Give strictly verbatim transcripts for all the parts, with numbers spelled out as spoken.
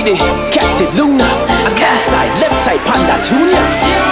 Riley, Captain Luna, a hand side, left side, Panda Tunia.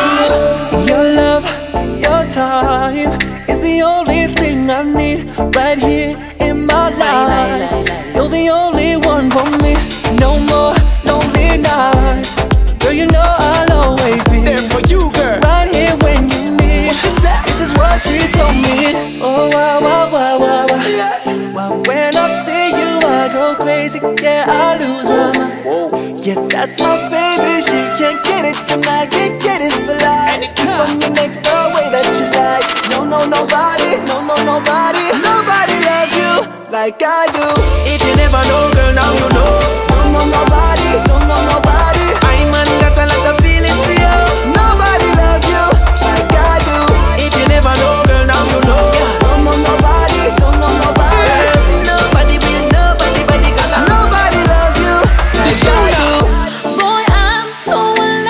Your love, your time is the only thing I need right here in my life. You're the only one for me. No more lonely nights. Girl, you know I'll always be there for you, girl. Right here when you need. What she said? This is what she told me. Oh, wow, wow, wow, wow, wow. Yeah. Well, when I see you, I go crazy. Yeah, I lose my mind. Whoa. Yeah, that's my baby. She can't get it tonight. Can't get it for life. Kiss on your neck the way that you like. No, no, nobody. No, no, nobody. Nobody loves you like I do. If you never know, girl, now you know. No, no, nobody. No, no, nobody. I man got a lot of feelings for you. Nobody loves you like I do. If you never know, girl, now you know. No, no, nobody. No, no, nobody. Nobody will, nobody, nobody gonna. Nobody loves you like I do. Boy, I'm so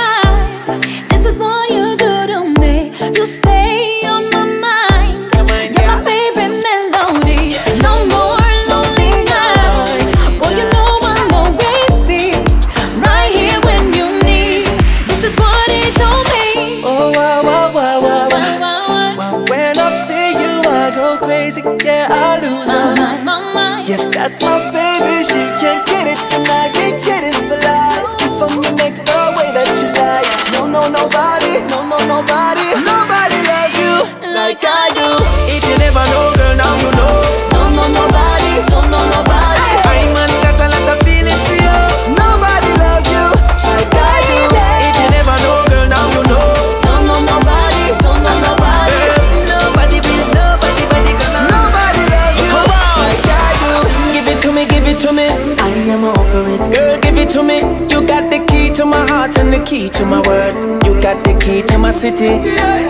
alive. This is what you do to me. You stay on my mind. You're my favorite melody. No more lonely nights. Boy, you know I'll always be right here when you need. This is what he told me. Oh, wow, wow, wow, wow, wow. Wow, wow, wow. Well, when I see you, I go crazy. Yeah, I lose my mind. My mind. Yeah, that's my baby. She can't get it tonight. Can't get it for life. Kiss on your neck the way that you like. No, no, nobody. No, no, nobody. Nobody loves you like I do. If you never know, girl, now you know. No, no, nobody. No, no, nobody. I man got a lot of feelings for you. Nobody loves you like I do. If you never know, girl, now you know. No, no, nobody. No, no, nobody. Nobody will, nobody, nobody gonna. Nobody loves you like I do. Give it to me, give it to me. I am over it. Girl, give it to me. You got the key to my heart and the key to my world. You got the key to my city.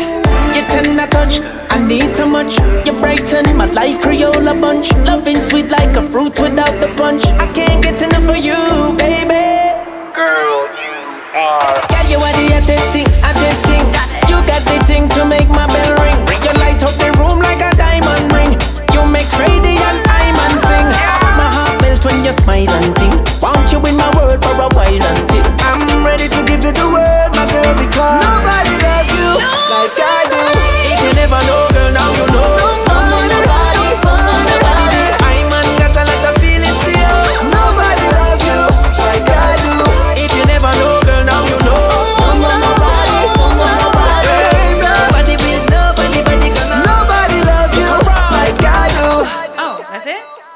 You tender touch, I need so much. You brighten my life, Crayola bunch. Loving sweet like a fruit without the punch. I can't get enough of you, baby. Girl, you are. Girl, you are the hottest thing, hottest thing. You got the thing to make my bell ring. You light up the room like a diamond ring. You make Freddie and Iman sing. My heart melt when you smile and ting. Want you in my world for a while until I'm ready to give you the word, my girl, because Nobody loves you like I do. if you never know, girl, now you know. No, no, nobody. No, no, nobody. Iman got a lot of feelings for you. Nobody loves you like I do. If you never know, girl, now you know. No, no, nobody. No, no, nobody. Nobody will, nobody, nobody gonna. Nobody loves you like I do. Oh, that's it?